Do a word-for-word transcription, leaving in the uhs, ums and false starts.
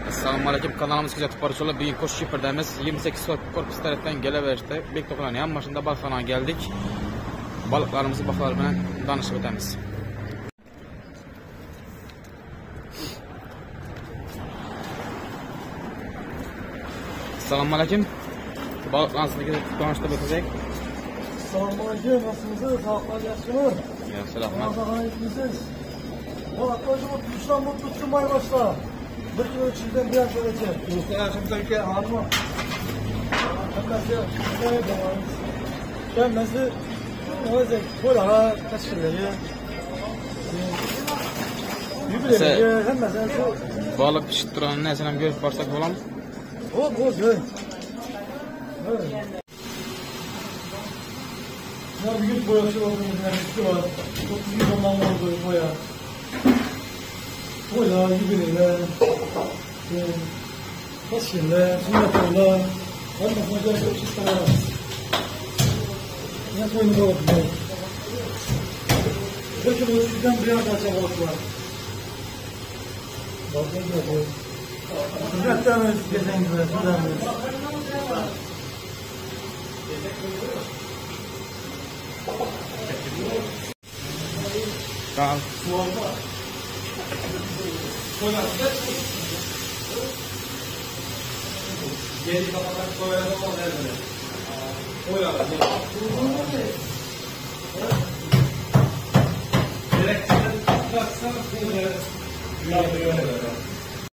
Assalamualaikum, kanalımız kuzatib boruvchilar. Bugun Qo'shchipardamiz yigirma sakkiz korpus tarafdan kelaverishdi. Bek to'qlarning hammasida balxonaga keldik. Baliqlarimizni baholari bilan tanishib o'tamiz. Assalamualaikum. Balıqlarınızı tanıştırıp o'tsak. Assalamualaikum, nasılsınız? Sağlıklar yaxshimi? Yaxshi, rahmat. Ramazan aytmisiz? Bu arkadaşım tutuştan bu tutuşmay başla. Bir kilo içinden bir an söyleyeceğim. Usta yaşımda ülke hanıma. Hemmesi şöyle devam. Hemmesi öyle böyle ha taşırları. Yübüleri hemmesi şu. Balık pişip duran nesini hem görüp barsak olam. O bu gör. Ya büyük boyası olduğumuz neresi var. Çok büyük zamanlar oldu boya. Boya, yübüleri. Taşırlar, sünnetorlar. Hemmesine göre çok istedim. Ne koyunu balıklar. Bir kilo sizden bir an daha balıklar. Balıklar gibi. Hizmetten mi gezen gibi, sizden mi? Tamam. Geri kapatak koyalım ama nerede? Koyalım. Gerekçeden baksana şöyle.